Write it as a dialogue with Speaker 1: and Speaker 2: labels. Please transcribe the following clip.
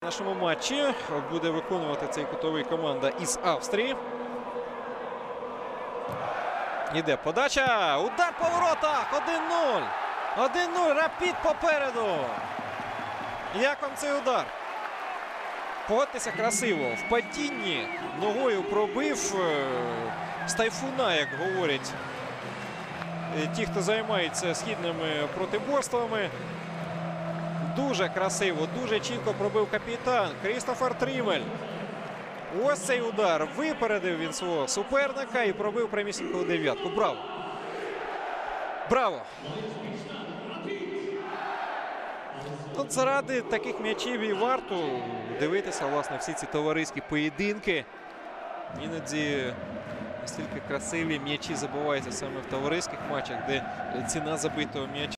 Speaker 1: В нашому матчі буде виконувати цей кутовий команда із Австрії. Іде подача. Удар по воротах. 1-0. 1-0. Рапід попереду. Як вам цей удар? Погодьтеся, красиво. В падінні ногою пробив з тайфуна, як говорять ті, хто займається східними протиборствами. Дуже красиво, дуже чітко пробив капітан Крістофер Трімель. Ось цей удар. Випередив він свого суперника і пробив прямісінько у дев'ятку. Браво! Браво! От заради таких м'ячів і варто дивитися, власне, всі ці товариські поєдинки. Іноді настільки красиві м'ячі забуваються саме в товариських матчах, де ціна забитого м'яча